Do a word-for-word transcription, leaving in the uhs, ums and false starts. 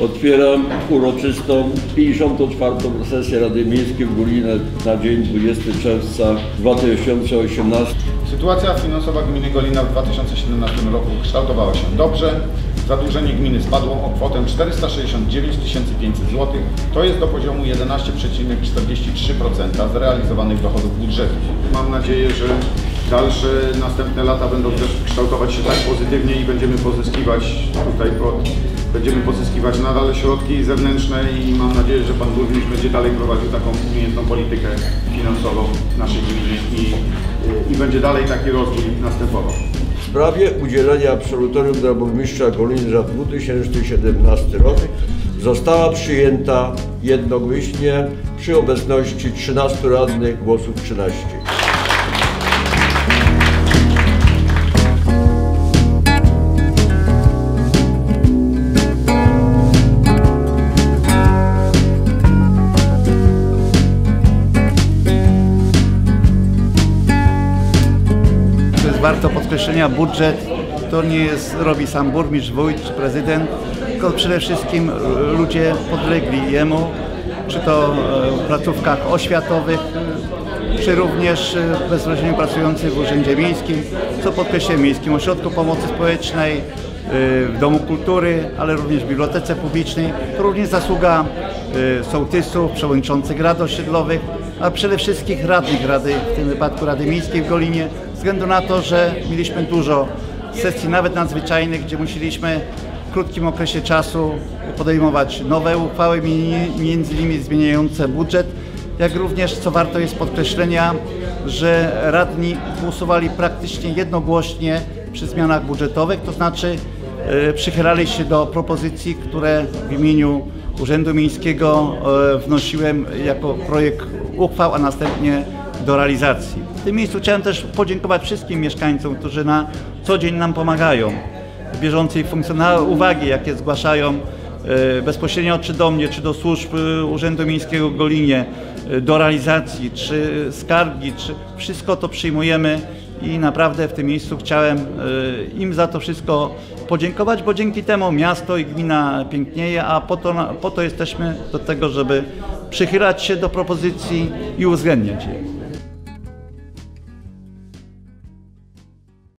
Otwieram uroczystą pięćdziesiątą czwartą sesję Rady Miejskiej w Golinie na dzień dwudziestego czerwca dwa tysiące osiemnastego. Sytuacja finansowa gminy Golina w dwa tysiące siedemnastym roku kształtowała się dobrze. Zadłużenie gminy spadło o kwotę czterysta sześćdziesiąt dziewięć tysięcy pięćset złotych, to jest do poziomu jedenaście przecinek czterdzieści trzy procent zrealizowanych dochodów budżetu. Mam nadzieję, że dalsze, następne lata będą też kształtować się tak pozytywnie i będziemy pozyskiwać tutaj pod, będziemy pozyskiwać nadal środki zewnętrzne i mam nadzieję, że Pan Burmistrz będzie dalej prowadził taką umiejętną politykę finansową naszej gminy i, i będzie dalej taki rozwój następował. W sprawie udzielenia absolutorium dla burmistrza Goliny za dwa tysiące siedemnasty rok została przyjęta jednomyślnie przy obecności trzynastu radnych, głosów trzynaście. Warto podkreślenia, budżet to nie jest, robi sam burmistrz, wójt czy prezydent, tylko przede wszystkim ludzie podlegli jemu, czy to w placówkach oświatowych, czy również bezpośrednio pracujący w Urzędzie Miejskim, co podkreślę, Miejskim Ośrodku Pomocy Społecznej, w Domu Kultury, ale również w Bibliotece Publicznej. To również zasługa sołtysów, przewodniczących rad osiedlowych, a przede wszystkim radnych Rady, w tym wypadku Rady Miejskiej w Golinie, ze względu na to, że mieliśmy dużo sesji nawet nadzwyczajnych, gdzie musieliśmy w krótkim okresie czasu podejmować nowe uchwały, między innymi zmieniające budżet, jak również, co warto jest podkreślenia, że radni głosowali praktycznie jednogłośnie przy zmianach budżetowych, to znaczy e, przychylali się do propozycji, które w imieniu Urzędu Miejskiego e, wnosiłem jako projekt uchwał, a następnie do realizacji. W tym miejscu chciałem też podziękować wszystkim mieszkańcom, którzy na co dzień nam pomagają w bieżącej funkcjonalnej uwagi, jakie zgłaszają e, bezpośrednio czy do mnie, czy do służb Urzędu Miejskiego w Golinie, e, do realizacji, czy skargi, czy wszystko to przyjmujemy. I naprawdę w tym miejscu chciałem im za to wszystko podziękować, bo dzięki temu miasto i gmina pięknieje, a po to, po to jesteśmy do tego, żeby przychylać się do propozycji i uwzględniać je.